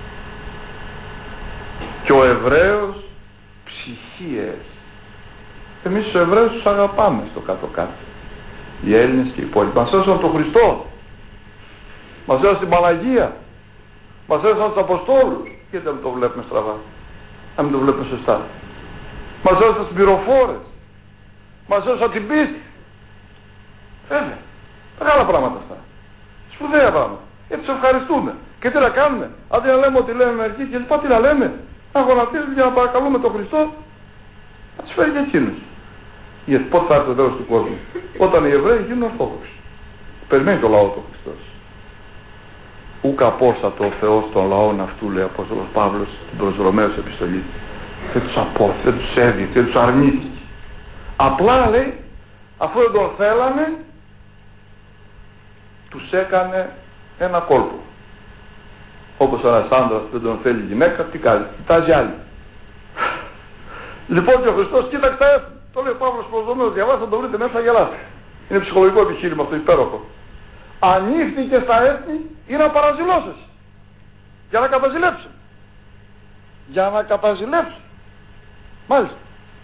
Speaker 2: Και ο Εβραίος ψυχή έχει. Εμείς τους Εβραίους τους αγαπάμε στο κάτω-κάτω. Οι Έλληνες και οι υπόλοιποι. Μας έδωσαν τον Χριστό. Μας έδωσαν την Παναγία. Μας έδωσαν τους Αποστόλους. Γιατί δεν το βλέπουμε στραβά. Να μην το βλέπουμε σωστά. Μας έδωσαν τις πληροφόρες. Μας έδωσαν την πίστη. Βέβαια. Μεγάλα πράγματα αυτά. Σπουδαία πράγματα. Γιατί τους ευχαριστούμε. Και τι να κάνουμε. Αντί να λέμε ότι λέμε μερικοί και λοιπά, τι να λέμε. Να γονατίζουμε για να παρακαλούμε τον Χριστό. Να τους φέρει και εκείνους. Γιατί πότε θα έρθει το τέλος του κόσμου. Όταν οι Εβραίοι γίνουν ορθόδοξοι. Περιμένει το λαό του Χριστός. Ουκ απόστατο ο Θεός των λαών αυτού, λέει ο Απόστολος Παύλος στην προς Ρωμαίους επιστολή. Δεν τους απόφθη, δεν τους έδιε, δεν τους αρνήθηκε. Απλά λέει, αφού δεν τον θέλανε, τους έκανε ένα κόλπο. Όπως ένας άντρας δεν τον θέλει η γυναίκα, τι κάνει, κοιτάζει άλλη. Λοιπόν και ο Χριστός κοίταξε τα έθνη. Το λέει ο Παύλος Προσδομέως, διαβάστε, το βρείτε μέσα, γελάτε. Είναι ψυχολογικό επιχείρημα αυτό, υπέροχο. Ανοίχθηκε στα έθνη ή να παραζηλώσεις. Για να καταζηλέψει. Για να καταζηλέψει. Μάλιστα.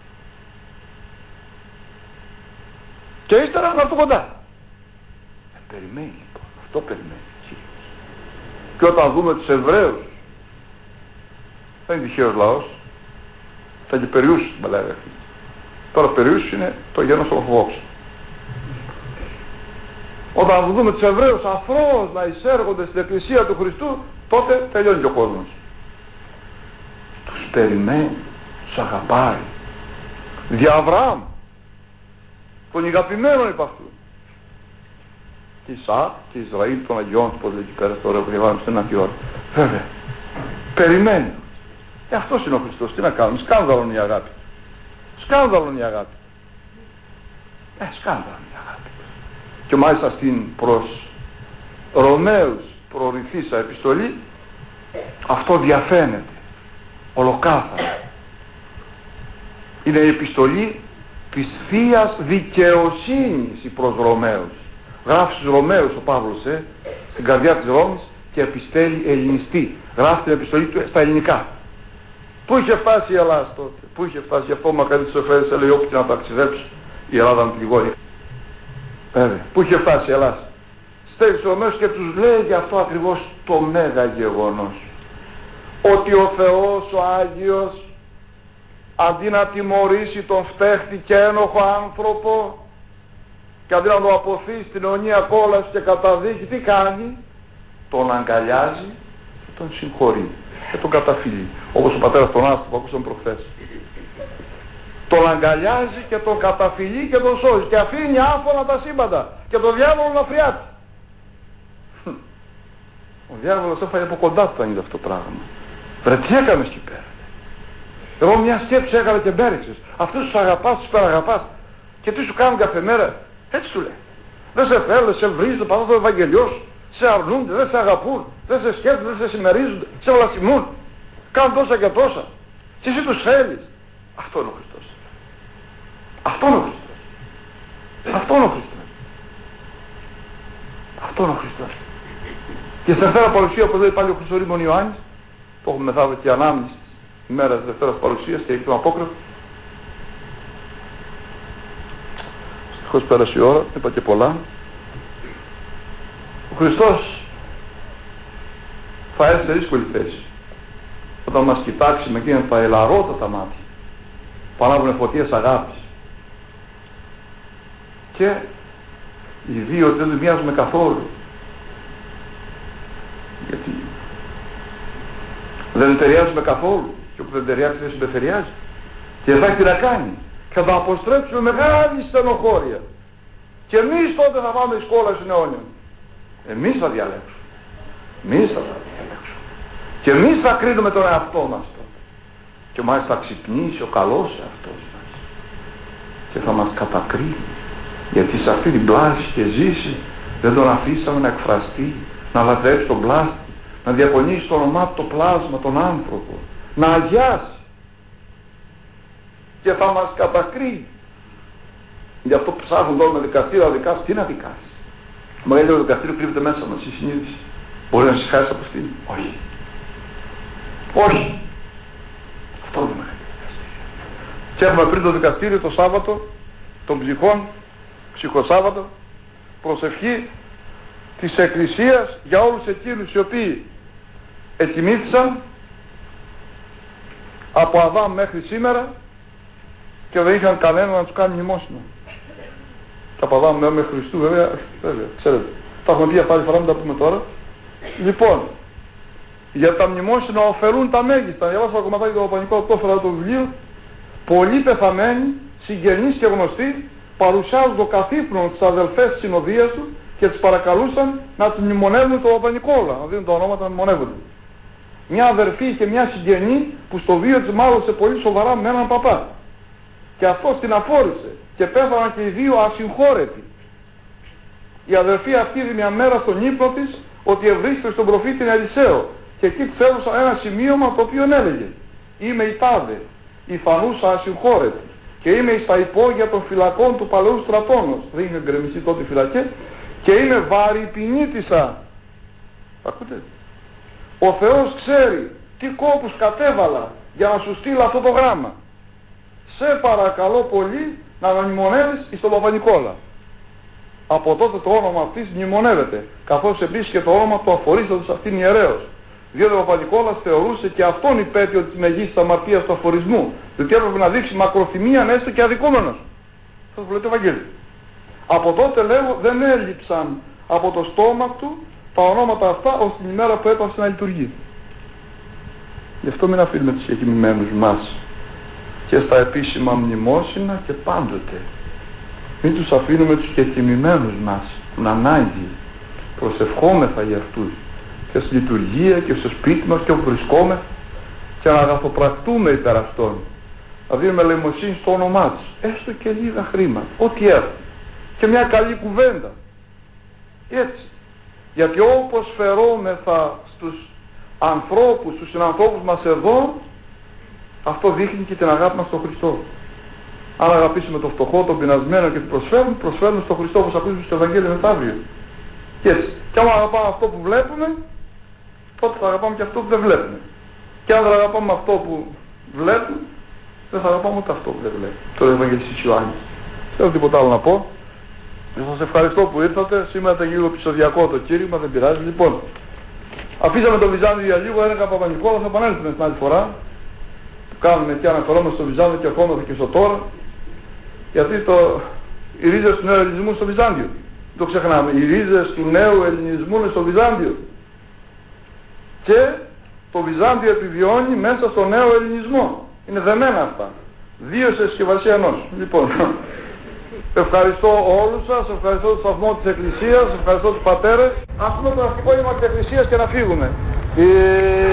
Speaker 2: Και ύστερα να έρθω κοντά. Περιμένει λοιπόν. Αυτό περιμένει. Και όταν δούμε τους Εβραίους, δεν είναι τυχαίος λαός, θα και περιούσεις την παλαιά αυτή. Τώρα περιούσεις είναι το γένος των Ορθοδόξων. Όταν δούμε τους Εβραίους αφρός να εισέρχονται στην Εκκλησία του Χριστού, τότε τελειώνει και ο κόσμος. Τους περιμένει, τους αγαπάει. Δια Αβραάμ, τον αγαπημένον υπ' αυτού. Και Ισαάκ και Ισραήλ των Αγιών του, πως λέει εκεί πέρα στο ωραίο που διαβάζουμε στην Αντι ώρα. Βέβαια, περιμένει. Αυτός είναι ο Χριστός, τι να κάνουμε, σκάνδαλο είναι η αγάπη. Σκάνδαλο είναι η αγάπη. Σκάνδαλο είναι η αγάπη. Και μάλιστα στην προς Ρωμαίους προορυθήσα επιστολή, αυτό διαφαίνεται ολοκάθαρα. Είναι η επιστολή της Θείας Δικαιοσύνης η προς Ρωμαίους. Γράφει στους Ρωμαίους ο Παύλος στην καρδιά της Ρώμης και επιστέλει ελληνιστή. Γράφει την επιστολή του στα ελληνικά. Πού είχε φτάσει η Ελλάδα τότε, πού είχε φτάσει, γι' αυτό ο Μακαρίτης ο Φέρης έλεγε όποιοι να ταξιδέψει η Ελλάδα με πληγώνει. Βέβαια, πού είχε φτάσει η Ελλάδα. Στέλνει στους Ρωμαίους και τους λέει γι' αυτό ακριβώς το μέγα γεγονός. Ότι ο Θεός ο Άγιος αντί να τιμωρήσει τον φταίχτη και ένοχο άνθρωπο και αντί να το αποθεί στην αιωνία κόλαση και καταδίκη, τι κάνει? Τον αγκαλιάζει και τον συγχωρεί και τον καταφυλεί. Όπως ο πατέρας τον Άστο που ακούσαμε προχθές. Τον αγκαλιάζει και τον καταφυλεί και τον σώζει και αφήνει άφωνα τα σύμπαντα και τον διάβολο να φριάται. Ο διάβολος έφαγε από κοντά του αν είδε αυτό το πράγμα. Βρε τι έκανες εκεί πέρα. Εγώ μια σκέψη έκανα και μπέριξες. Αυτούς τους αγαπάς, τους υπεραγαπάς. Και τι σου κάνουν κάθε μέρα. Έτσι του λέει. Δεν σε θέλουν, σε βρίζουν, πατάς το Ευαγγελιό σου. Σε αρνούνται, δεν σε αγαπούν, δεν σε σκέφτονται, δεν σε συμμερίζονται, σε βλασιμούν. Κάνουν τόσα και τόσα. Και εσύ τους θέλεις. Αυτό είναι ο Χριστός. Αυτό είναι ο Χριστός. Αυτό είναι ο Χριστός. Αυτό είναι ο Χριστός. Και στην Δευτέρα Παρουσία, όπως λέει πάλι ο Χρυσορήμων Ιωάννης, που έχουμε μεθαύριο και ανάμνηση της ημέρας της Δευτέρας Παρουσίας και έχει τον Απόκρυφο. Δυστυχώς πέρασε η ώρα, είπα και πολλά. Ο Χριστός θα έρθει σε δύσκολη θέση. Όταν μας κοιτάξει με εκείνα τα ελαρότατα μάτια, που ανάβουνε φωτίες αγάπης. Και οι δύο δεν μοιάζουμε καθόλου. Γιατί δεν ταιριάζουμε καθόλου. Και όπου δεν ταιριάζει δεν συμπεριάζει. Και θα έχει τι να κάνει. Και θα αποστρέψουμε μεγάλη στενοχώρια. Και εμείς τότε θα πάμε σκόλα στην αιώνια. Εμείς θα διαλέξουμε. Εμείς θα διαλέξουμε. Και εμείς θα κρίνουμε τον εαυτό μας τότε. Και μάλιστα θα ξυπνήσει ο καλός εαυτός μας. Και θα μας κατακρίνει. Γιατί σε αυτή την πλάση και ζήσει δεν τον αφήσαμε να εκφραστεί, να λατρέψει τον πλάστη, να διακονήσει το όνομά του το πλάσμα, τον άνθρωπο, να αγιάσει. Και θα μας κατακρίνει. Γι' αυτό ψάχνουν τώρα με δικαστήριο να δικάσει. Τι να δικάσει. Το μεγαλύτερο δικαστήριο κρύβεται μέσα μας, η συνείδηση. Μπορεί να συγχάσει από αυτήν. Όχι. Όχι. Αυτό είναι το μεγαλύτερο δικαστήριο. Και έχουμε πριν το δικαστήριο το Σάββατο των ψυχών, ψυχοσάββατο, προσευχή της Εκκλησίας για όλους εκείνους οι οποίοι ετιμήθησαν από Αδάμ μέχρι σήμερα και δεν είχαν κανένα να τους κάνει μνημόσυνο. Και από Αδάμ μέχρι Χριστού βέβαια, ξέρετε. Τα έχουμε πει αυτή τη φορά, μην τα πούμε τώρα. Λοιπόν, για τα μνημόσυνα ωφελούν τα μέγιστα. Διαβάσα το κομματάκι του Παπανικού, το έφερα το βιβλίο. Πολλοί πεθαμένοι, συγγενείς και γνωστοί, παρουσιάζουν το καθύπνο τις αδελφές της συνοδείας του και τις παρακαλούσαν να του μνημονεύουν το Παπα-Νικόλα, να δίνουν τα ονόματα να μνημονεύονται. Μια αδερφή και μια συγγενή που στο βίο της μάλωσε πολύ σοβαρά με έναν παπά. Και αυτός την αφόρησε και πέθαναν και οι δύο ασυγχώρετοι. Η αδερφή αυτή είδε μια μέρα στον ύπνο της ότι ευρίσκεται στον προφήτη Ελισαίο Και εκεί έδωσα ένα σημείωμα το οποίο έλεγε «Είμαι η τάδε, η φανούσα ασυγχώρετη και είμαι στα υπόγεια των φυλακών του παλαιού στρατώνος». Δεν είχε γκρεμιστεί τότε φυλακές. «Και είμαι βαρυπινήτησα». Ακούτε. «Ο Θεός ξέρει τι κόπους κατέβαλα για να σου στείλω αυτό το γράμμα. Σε παρακαλώ πολύ να μνημονεύεις στον Παπα-Νικόλα». Από τότε το όνομα αυτής μνημονεύεται, καθώς επίσης και το όνομα του αφορίστατος αυτήν ιερέως. Διότι ο Παπα-Νικόλας θεωρούσε και αυτόν υπέτειο της μεγίστης αμαρτίας του αφορισμού, διότι έπρεπε να δείξει μακροθυμία έστω και αδικούμενος. Αυτό που λέει το Ευαγγέλιο. Από τότε λέγω δεν έλειψαν από το στόμα του τα ονόματα αυτά ως την ημέρα που έπαψε να λειτουργεί. Γι' αυτό μην αφήνουμε τους κεκοιμημένους μας και στα επίσημα μνημόσυνα και πάντοτε. Μην τους αφήνουμε τους κεκοιμημένους μας, την ανάγκη. Προσευχόμεθα για αυτούς και στη λειτουργία και στο σπίτι μας και όπου βρισκόμεθα και να αγαθοπρακτούμε υπέρ αυτών. Να δίνουμε ελεημοσύνη στο όνομά τους, έστω και λίγα χρήματα, ό,τι έρθει. Και μια καλή κουβέντα. Έτσι. Γιατί όπως φερόμεθα στους ανθρώπους, στους συνανθρώπους μας εδώ, αυτό δείχνει και την αγάπη μας στον Χριστό. Αν αγαπήσουμε τον φτωχό, τον πεινασμένο και τον προσφέρουμε στον Χριστό, όπως ακούσουμε στο Ευαγγέλιο μεθαύριο. Και έτσι. Και αν αγαπάμε αυτό που βλέπουμε, τότε θα αγαπάμε και αυτό που δεν βλέπουμε. Και αν δεν αγαπάμε αυτό που βλέπουμε, δεν θα αγαπάμε ούτε αυτό που δεν βλέπουμε. Το Ευαγγελιστής Ιωάννης. Δεν έχω τίποτα άλλο να πω. Σας ευχαριστώ που ήρθατε. Σήμερα ήταν λίγο επεισοδιακό το κήρυγμα, δεν πειράζει. Λοιπόν, αφήσαμε το Βυζάντιο για λίγο, έλεγα Παπα-Νικόλα, θα επανέλθουμε την άλλη φορά. Που κάνουμε και αναφερόμαστε στο Βυζάντιο και ακόμα και στο τώρα. Γιατί οι ρίζες του νέου ελληνισμού στο Βυζάντιο. Το ξεχνάμε. Οι ρίζες του νέου ελληνισμού είναι στο Βυζάντιο. Και το Βυζάντιο επιβιώνει μέσα στο νέο ελληνισμό. Είναι δεμένα αυτά. Δύο σε συσκευασία ενός. Λοιπόν, ευχαριστώ όλους σας, ευχαριστώ το σταθμό της Εκκλησίας, ευχαριστώ τους πατέρες. Ας πούμε το ναυτικό ύμα της Εκκλησίας και να φύγουμε.